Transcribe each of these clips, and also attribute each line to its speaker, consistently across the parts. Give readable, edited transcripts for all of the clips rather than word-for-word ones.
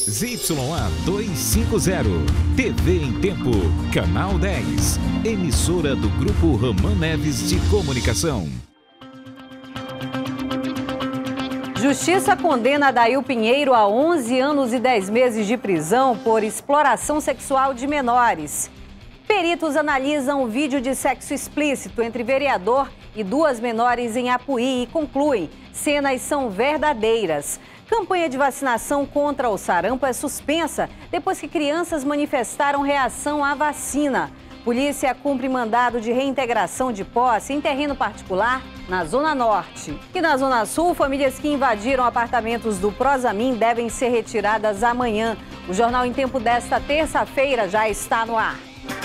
Speaker 1: ZYA 250, TV em Tempo, Canal 10, emissora do Grupo Ramã Neves de Comunicação.
Speaker 2: Justiça condena Adail Pinheiro a 11 anos e 10 meses de prisão por exploração sexual de menores. Peritos analisam o vídeo de sexo explícito entre vereador e duas menores em Apuí e concluem: cenas são verdadeiras. Campanha de vacinação contra o sarampo é suspensa depois que crianças manifestaram reação à vacina. Polícia cumpre mandado de reintegração de posse em terreno particular na Zona Norte. E na Zona Sul, famílias que invadiram apartamentos do Prosamin devem ser retiradas amanhã. O Jornal em Tempo desta terça-feira já está no ar.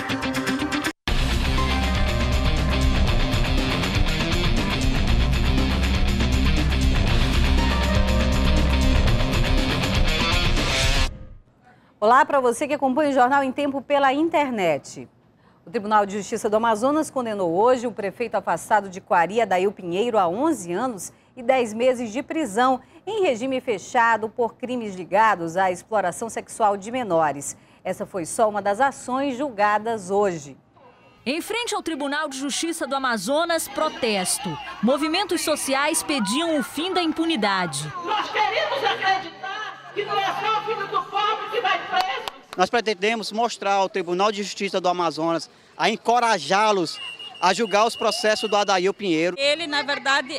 Speaker 2: Olá para você que acompanha o Jornal em Tempo pela internet. O Tribunal de Justiça do Amazonas condenou hoje o prefeito afastado de Quari, Adail Pinheiro, a 11 anos e 10 meses de prisão em regime fechado por crimes ligados à exploração sexual de menores. Essa foi só uma das ações julgadas hoje.
Speaker 3: Em frente ao Tribunal de Justiça do Amazonas, protesto. Movimentos sociais pediam o fim da impunidade.
Speaker 4: Nós queremos acreditar que não é só o filho do pobre que vai preso.
Speaker 5: Nós pretendemos mostrar ao Tribunal de Justiça do Amazonas, a encorajá-los a julgar os processos do Adail Pinheiro.
Speaker 6: Ele, na verdade,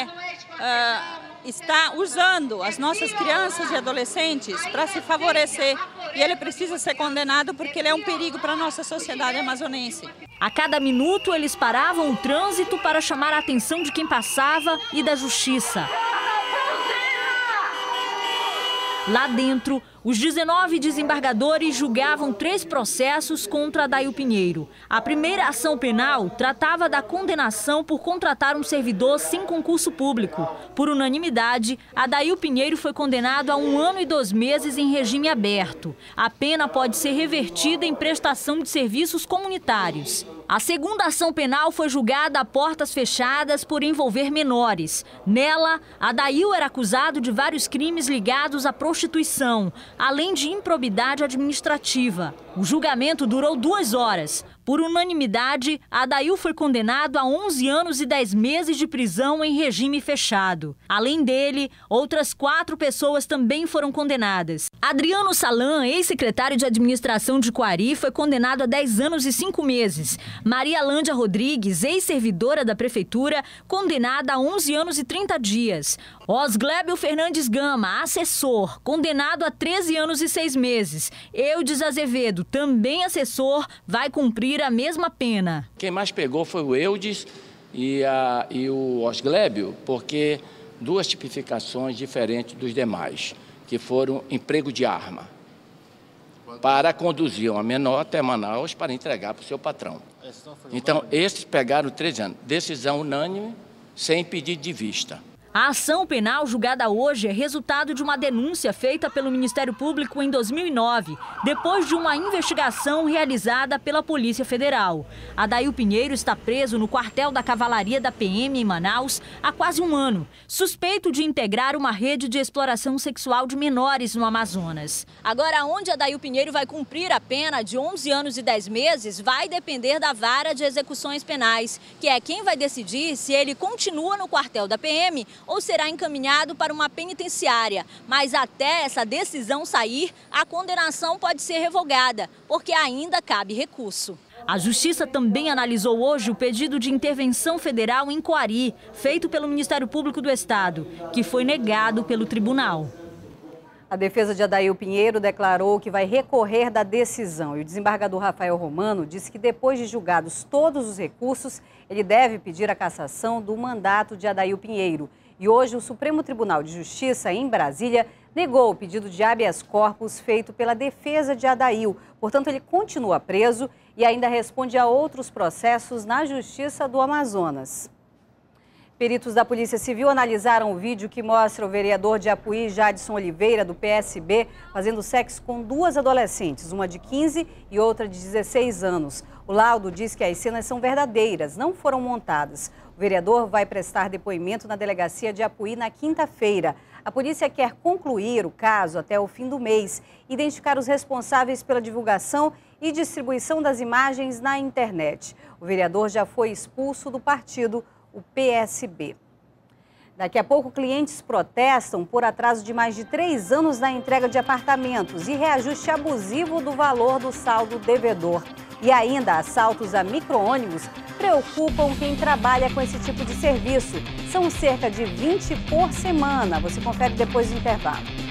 Speaker 6: está usando as nossas crianças e adolescentes para se favorecer. E ele precisa ser condenado porque ele é um perigo para a nossa sociedade amazonense.
Speaker 3: A cada minuto, eles paravam o trânsito para chamar a atenção de quem passava e da justiça. Lá dentro, os 19 desembargadores julgavam 3 processos contra Adail Pinheiro. A primeira ação penal tratava da condenação por contratar um servidor sem concurso público. Por unanimidade, Adail Pinheiro foi condenado a 1 ano e 2 meses em regime aberto. A pena pode ser revertida em prestação de serviços comunitários. A segunda ação penal foi julgada a portas fechadas por envolver menores. Nela, Adail era acusado de vários crimes ligados à prostituição, além de improbidade administrativa. O julgamento durou 2 horas. Por unanimidade, Adail foi condenado a 11 anos e 10 meses de prisão em regime fechado. Além dele, outras 4 pessoas também foram condenadas. Adriano Salan, ex-secretário de administração de Quari, foi condenado a 10 anos e 5 meses. Maria Lândia Rodrigues, ex-servidora da prefeitura, condenada a 11 anos e 30 dias. Osglébio Fernandes Gama, assessor, condenado a 13 anos e 6 meses. Eudes Azevedo, também assessor, vai cumprir a mesma pena.
Speaker 7: Quem mais pegou foi o Eudes e o Osglébio, porque 2 tipificações diferentes dos demais, que foram emprego de arma, para conduzir uma menor até Manaus para entregar para o seu patrão. Então, esses pegaram 13 anos. Decisão unânime, sem pedido de vista.
Speaker 3: A ação penal julgada hoje é resultado de uma denúncia feita pelo Ministério Público em 2009, depois de uma investigação realizada pela Polícia Federal. Adail Pinheiro está preso no quartel da Cavalaria da PM em Manaus há quase 1 ano, suspeito de integrar uma rede de exploração sexual de menores no Amazonas. Agora, onde Adail Pinheiro vai cumprir a pena de 11 anos e 10 meses vai depender da Vara de Execuções Penais, que é quem vai decidir se ele continua no quartel da PM ou será encaminhado para uma penitenciária. Mas até essa decisão sair, a condenação pode ser revogada, porque ainda cabe recurso. A Justiça também analisou hoje o pedido de intervenção federal em Quari, feito pelo Ministério Público do Estado, que foi negado pelo tribunal.
Speaker 2: A defesa de Adail Pinheiro declarou que vai recorrer da decisão. E o desembargador Rafael Romano disse que depois de julgados todos os recursos, ele deve pedir a cassação do mandato de Adail Pinheiro. E hoje o Supremo Tribunal de Justiça, em Brasília, negou o pedido de habeas corpus feito pela defesa de Adail. Portanto, ele continua preso e ainda responde a outros processos na Justiça do Amazonas. Peritos da Polícia Civil analisaram o vídeo que mostra o vereador de Apuí, Jadson Oliveira, do PSB, fazendo sexo com 2 adolescentes, uma de 15 e outra de 16 anos. O laudo diz que as cenas são verdadeiras, não foram montadas. O vereador vai prestar depoimento na delegacia de Apuí na quinta-feira. A polícia quer concluir o caso até o fim do mês, identificar os responsáveis pela divulgação e distribuição das imagens na internet. O vereador já foi expulso do partido, o PSB. Daqui a pouco, clientes protestam por atraso de mais de 3 anos na entrega de apartamentos e reajuste abusivo do valor do saldo devedor. E ainda, assaltos a micro-ônibus preocupam quem trabalha com esse tipo de serviço. São cerca de 20 por semana. Você confere depois do intervalo.